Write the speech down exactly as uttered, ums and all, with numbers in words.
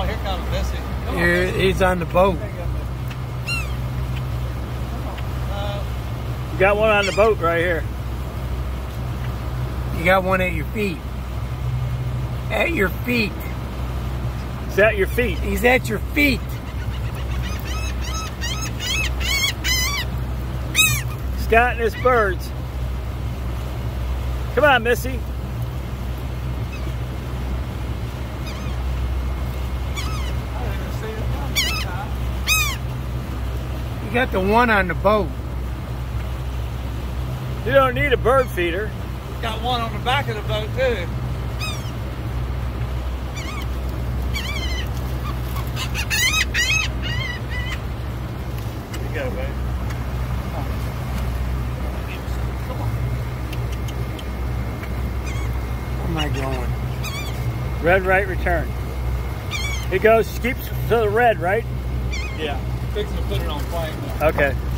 Oh, here comes Missy. Come Here, on, he's on the boat. uh, You got one on the boat right here. You got one at your feet. At your feet. It's at your feet. He's at your feet. Scott and his birds. Come on, Missy. I didn't even see it coming this time. You got the one on the boat. You don't need a bird feeder. Got one on the back of the boat too. Here you go, babe. Where am I going? Red, right, return. He goes, keeps to the red, right? Yeah, fixing to put it on plane now. Okay.